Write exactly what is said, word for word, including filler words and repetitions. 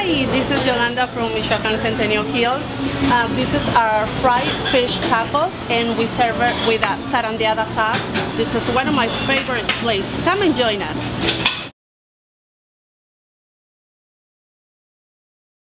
Hi, this is Yolanda from Michoacan Centennial Hills. Uh, this is our fried fish tacos, and we serve it with a zarandeada sauce. This is one of my favorite plates. Come and join us.